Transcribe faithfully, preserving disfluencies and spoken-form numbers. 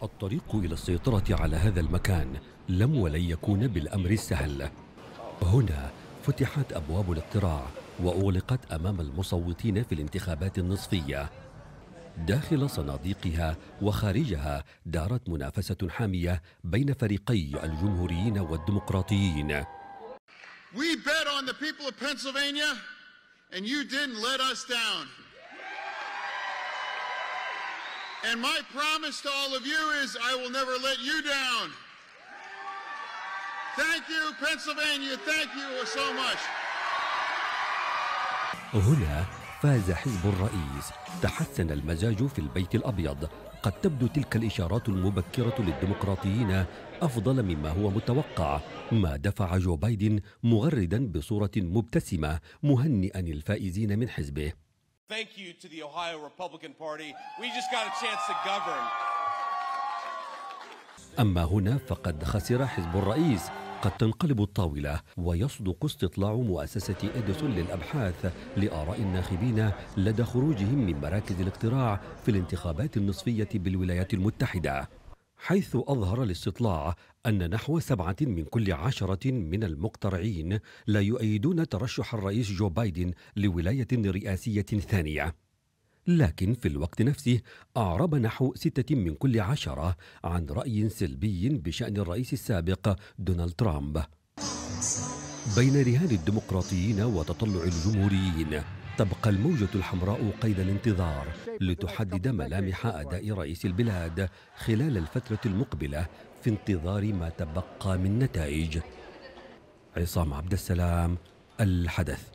الطريق إلى السيطرة على هذا المكان لم ولن يكون بالأمر السهل. هنا فتحت أبواب الاقتراع وأغلقت أمام المصوتين في الانتخابات النصفية. داخل صناديقها وخارجها دارت منافسة حامية بين فريقي الجمهوريين والديمقراطيين. We bet on the people of Pennsylvania and you didn't let us down. And my promise to all of you is I will never let you down. Thank you Pennsylvania, thank you so much. هنا فاز حزب الرئيس. تحسن المزاج في البيت الأبيض. قد تبدو تلك الإشارات المبكرة للديمقراطيين أفضل مما هو متوقع، ما دفع جو بايدن مغردا بصورة مبتسمة مهنئا الفائزين من حزبه. Thank you to the Ohio Republican Party. We just got a chance to govern. أما هنا فقد خسر حزب الرئيس. قد تنقلب الطاولة ويصدق استطلاع مؤسسة إديسون للأبحاث لآراء الناخبين لدى خروجهم من مراكز الاقتراع في الانتخابات النصفية بالولايات المتحدة، حيث أظهر الاستطلاع أن نحو سبعة من كل عشرة من المقترعين لا يؤيدون ترشح الرئيس جو بايدن لولاية رئاسية ثانية. لكن في الوقت نفسه أعرب نحو ستة من كل عشرة عن رأي سلبي بشأن الرئيس السابق دونالد ترامب. بين رهان الديمقراطيين وتطلع الجمهوريين تبقى الموجة الحمراء قيد الانتظار لتحدد ملامح أداء رئيس البلاد خلال الفترة المقبلة في انتظار ما تبقى من نتائج. عصام عبد السلام، الحدث.